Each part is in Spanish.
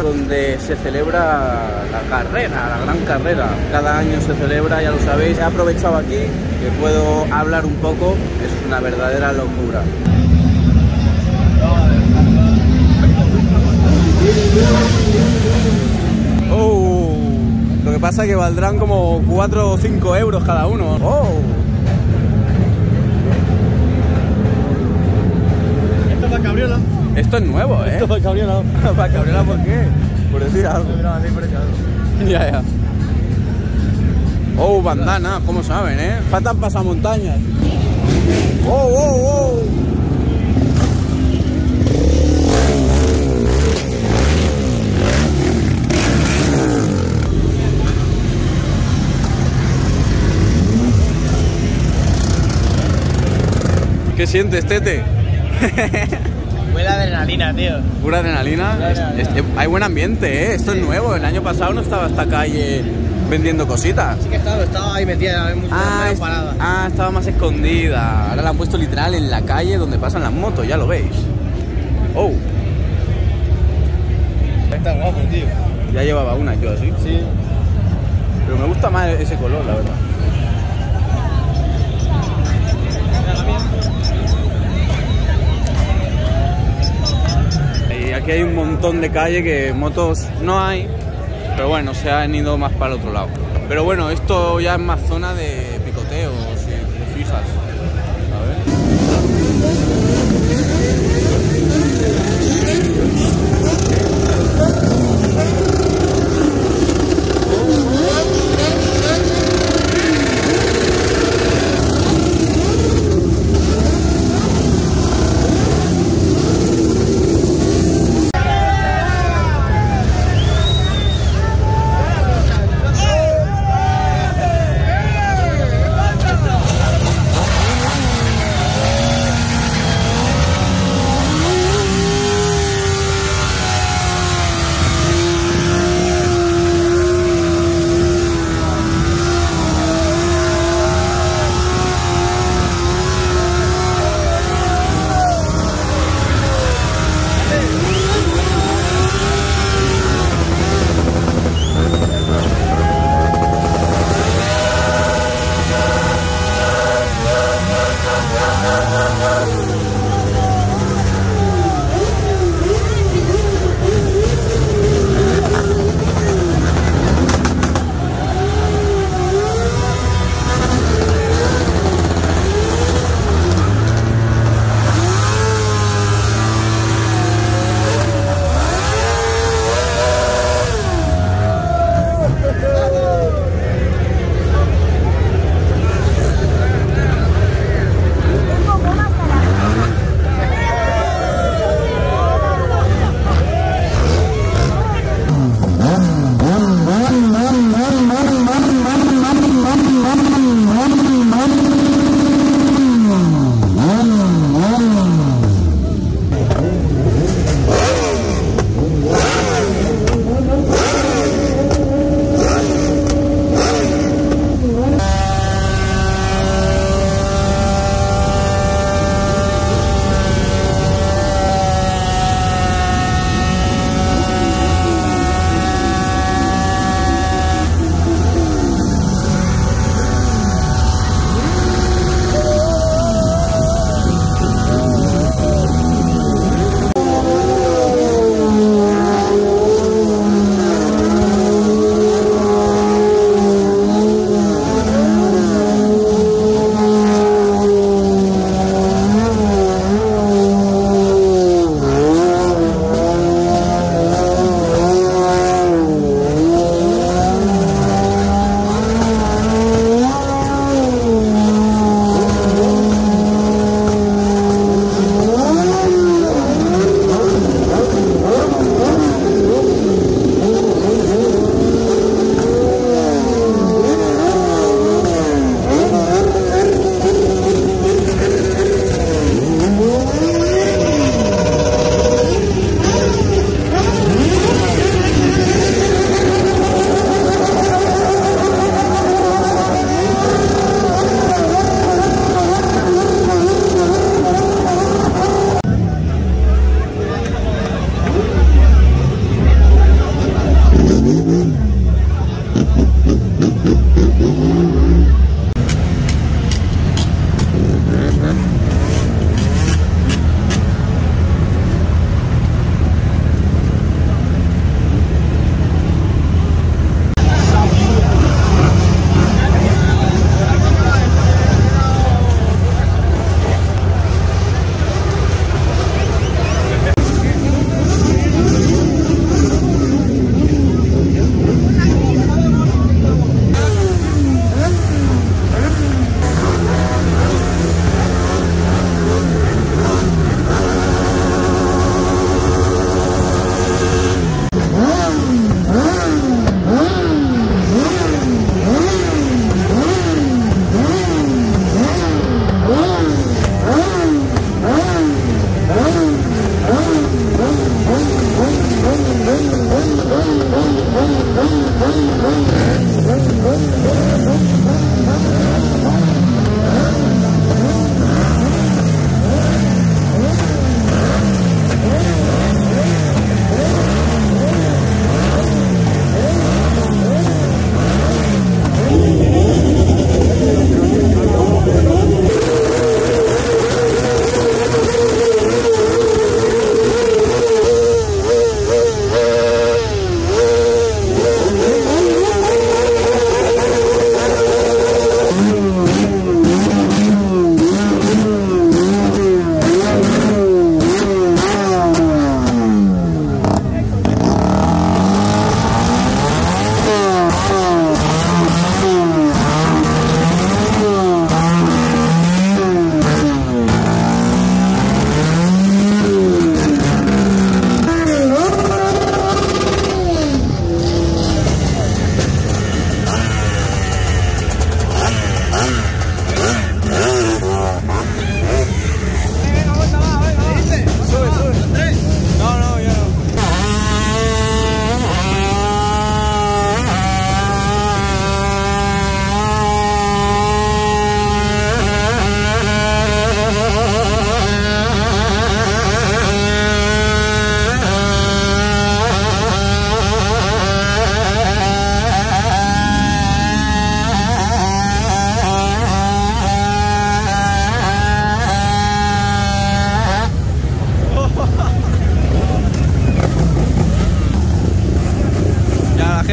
donde se celebra la carrera, la gran carrera. Cada año se celebra, ya lo sabéis. He aprovechado aquí que puedo hablar un poco. Es una verdadera locura. Oh, lo que pasa es que valdrán como 4 o 5 euros cada uno. Oh. Esto es para cabriola. Esto es nuevo, ¿eh? Esto es para cabriola. ¿Para cabriola por qué? Por decir algo. Ya, ya. Oh, bandana, ¿cómo saben, eh? Faltan pasamontañas. Oh, oh, oh. ¿Qué sientes, Tete? Huele a adrenalina, tío. ¿Pura adrenalina? Hay buen ambiente, ¿eh? Esto es nuevo. El año pasado no estaba esta calle vendiendo cositas. Sí que estaba ahí metida, parada. Estaba más escondida. Ahora la han puesto literal en la calle donde pasan las motos, ya lo veis. Oh. Está guapo, tío. Ya llevaba una yo así. Sí. Pero me gusta más ese color, la verdad. Aquí hay un montón de calle que motos no hay, pero bueno, se han ido más para el otro lado. Pero bueno, esto ya es más zona de picoteos y de fijas. A ver.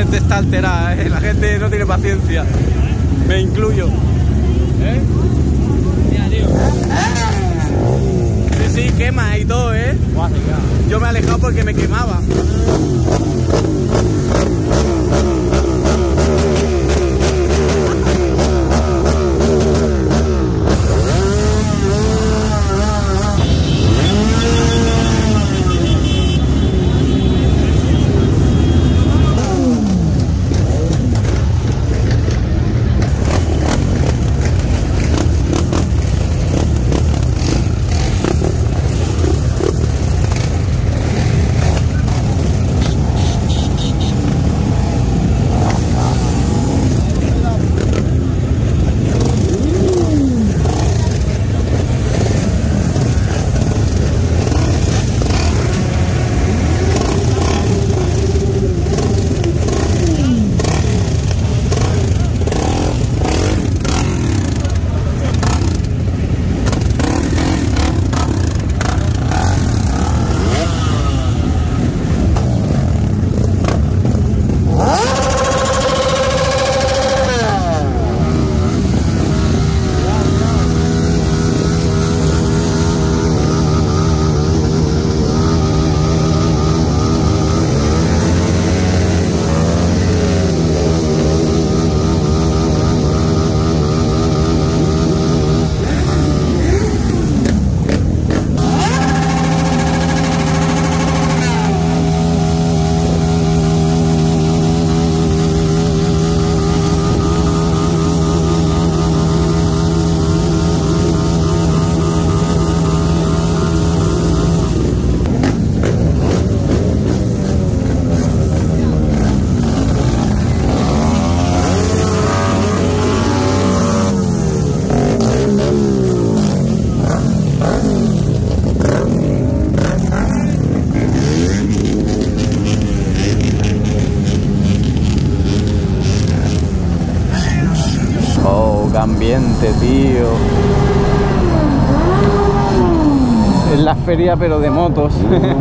gente está alterada, ¿eh? La gente no tiene paciencia. Me incluyo. ¿Eh? Mira, tío. Sí, sí, quema y todo, ¿eh? Yo me he alejado porque me quemaba. Ambiente, tío. Es la feria pero de motos.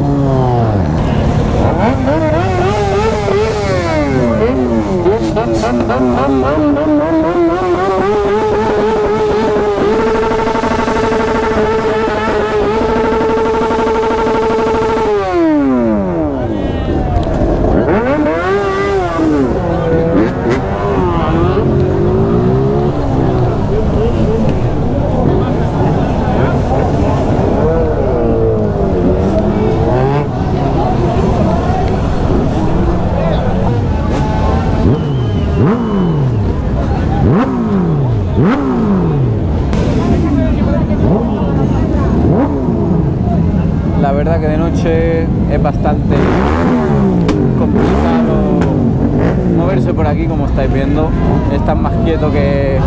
La verdad que de noche es bastante complicado moverse por aquí, como estáis viendo. Estás más quieto que...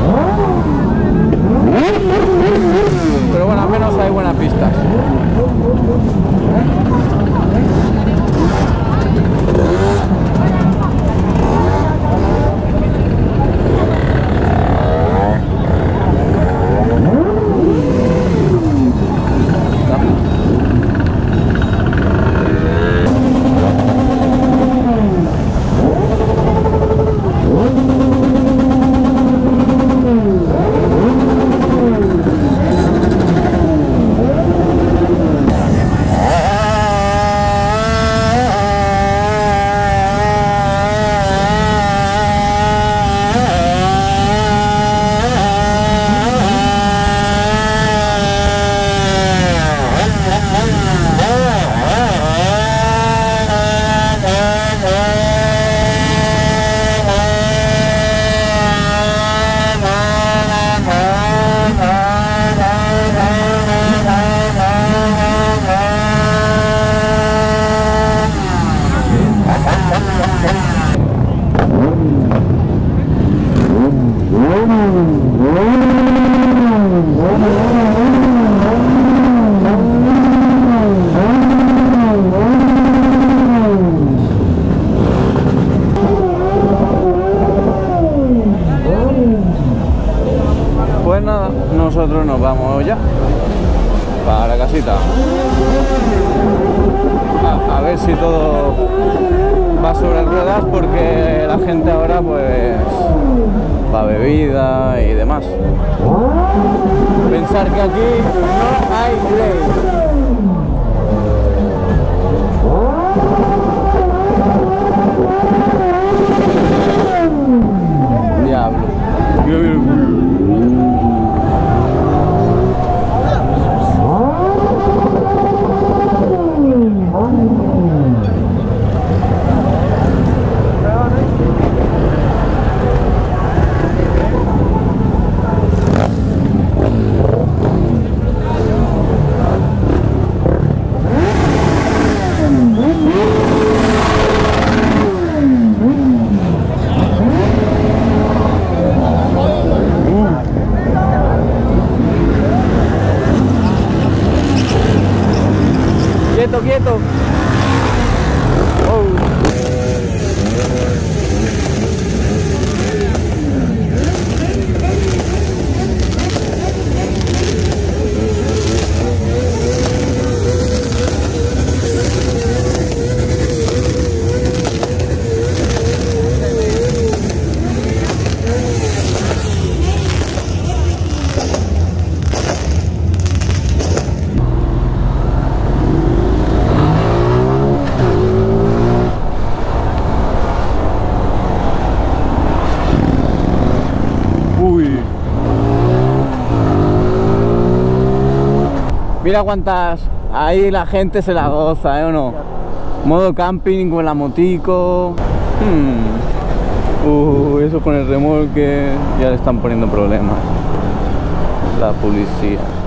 Pero bueno, al menos hay buenas pistas. Pues nada, nosotros nos vamos ya para casita. A ver si todo va sobre ruedas porque la gente ahora pues va bebida y demás. Pensar que aquí no hay ley. Diablo. Quieto. Oh. Mira cuántas, ahí la gente se la goza, ¿eh o no? Modo camping con la motico. Eso con el remolque ya le están poniendo problemas. La policía.